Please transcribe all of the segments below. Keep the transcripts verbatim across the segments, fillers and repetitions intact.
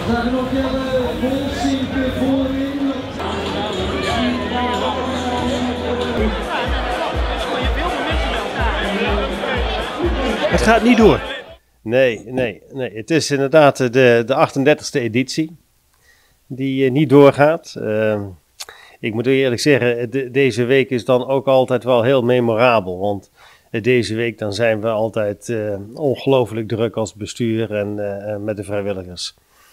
Daar nog Jelle Bolsinke voorin. Het gaat niet door. Nee, nee, nee. Het is inderdaad de, de achtendertigste editie die uh, niet doorgaat. Uh, ik moet eerlijk zeggen, de, deze week is dan ook altijd wel heel memorabel. Want uh, deze week dan zijn we altijd uh, ongelooflijk druk als bestuur en uh, met de vrijwilligers.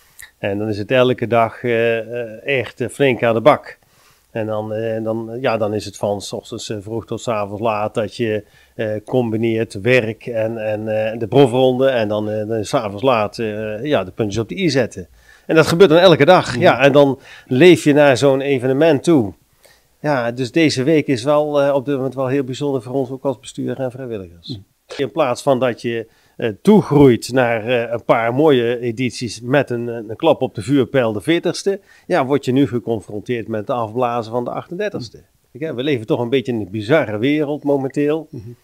En dan is het elke dag uh, uh, echt uh, flink aan de bak. En dan, uh, dan, ja, dan is het van 's ochtends uh, vroeg tot 's avonds laat dat je uh, combineert werk en, en uh, de profronde. En dan, uh, dan 's avonds laat uh, ja, de puntjes op de i zetten. En dat gebeurt dan elke dag. Ja, en dan leef je naar zo'n evenement toe. Ja, dus deze week is wel uh, op dit moment wel heel bijzonder voor ons, ook als bestuur en vrijwilligers. In plaats van dat je uh, toegroeit naar uh, een paar mooie edities met een, een klap op de vuurpijl, de veertigste, ja, word je nu geconfronteerd met de afblazen van de achtendertigste. Kijk, we leven toch een beetje in een bizarre wereld momenteel. Mm-hmm.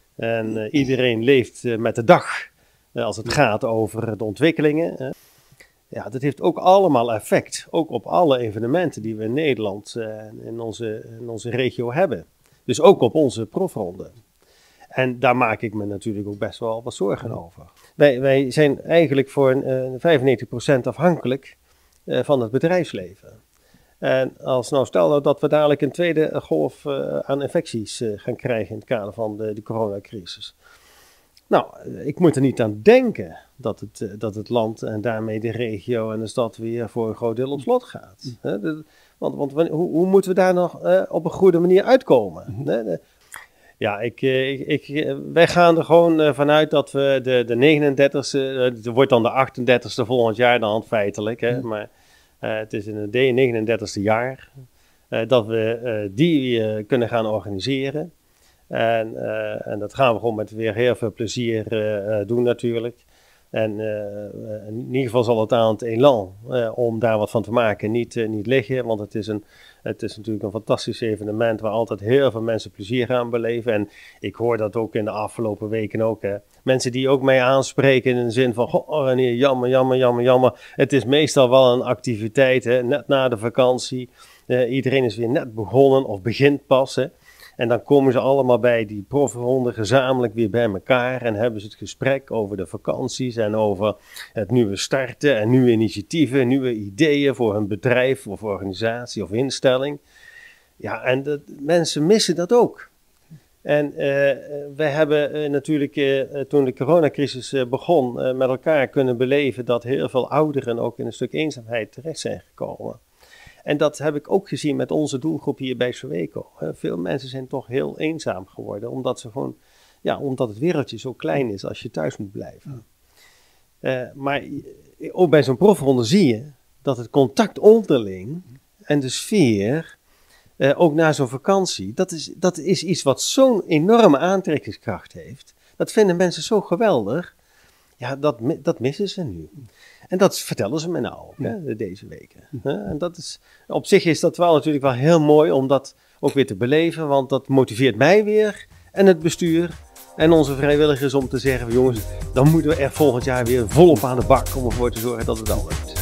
En uh, iedereen leeft uh, met de dag uh, als het gaat over de ontwikkelingen. Uh. Ja, dat heeft ook allemaal effect, ook op alle evenementen die we in Nederland en uh, in, onze, in onze regio hebben. Dus ook op onze profronde. En daar maak ik me natuurlijk ook best wel wat zorgen over. Wij, wij zijn eigenlijk voor uh, vijfennegentig procent afhankelijk uh, van het bedrijfsleven. En als nou stel nou dat we dadelijk een tweede golf uh, aan infecties uh, gaan krijgen in het kader van de, de coronacrisis. Nou, ik moet er niet aan denken dat het, dat het land en daarmee de regio en de stad weer voor een groot deel op slot gaat. Mm. De, want want hoe, hoe moeten we daar nog uh, op een goede manier uitkomen? Mm. De, ja, ik, ik, ik, wij gaan er gewoon uh, vanuit dat we de, de negenendertigste, uh, het wordt dan de achtendertigste volgend jaar dan feitelijk, hè, mm. maar uh, het is in het negenendertigste jaar, uh, dat we uh, die uh, kunnen gaan organiseren. En, uh, en dat gaan we gewoon met weer heel veel plezier uh, doen natuurlijk. En uh, in ieder geval zal het aan het elan uh, om daar wat van te maken niet, uh, niet liggen. Want het is, een, het is natuurlijk een fantastisch evenement waar altijd heel veel mensen plezier aan beleven. En ik hoor dat ook in de afgelopen weken ook. Hè. Mensen die ook mij aanspreken in de zin van, goh Renier, jammer, jammer, jammer, jammer. Het is meestal wel een activiteit, hè, net na de vakantie. Uh, iedereen is weer net begonnen of begint pas, hè. En dan komen ze allemaal bij die profronde gezamenlijk weer bij elkaar en hebben ze het gesprek over de vakanties en over het nieuwe starten en nieuwe initiatieven, nieuwe ideeën voor hun bedrijf of organisatie of instelling. Ja, en dat, mensen missen dat ook. En uh, wij hebben uh, natuurlijk uh, toen de coronacrisis uh, begon uh, met elkaar kunnen beleven dat heel veel ouderen ook in een stuk eenzaamheid terecht zijn gekomen. En dat heb ik ook gezien met onze doelgroep hier bij Soweco. Veel mensen zijn toch heel eenzaam geworden, omdat, ze gewoon, ja, omdat het wereldje zo klein is als je thuis moet blijven. Uh, maar ook bij zo'n profronde zie je dat het contact onderling en de sfeer, uh, ook na zo'n vakantie, dat is, dat is iets wat zo'n enorme aantrekkingskracht heeft. Dat vinden mensen zo geweldig. Ja, dat, dat missen ze nu. En dat vertellen ze me nou ook, hè, deze weken. En dat is, op zich is dat wel natuurlijk wel heel mooi om dat ook weer te beleven, want dat motiveert mij weer en het bestuur en onze vrijwilligers om te zeggen, jongens, dan moeten we er volgend jaar weer volop aan de bak om ervoor te zorgen dat het al lukt.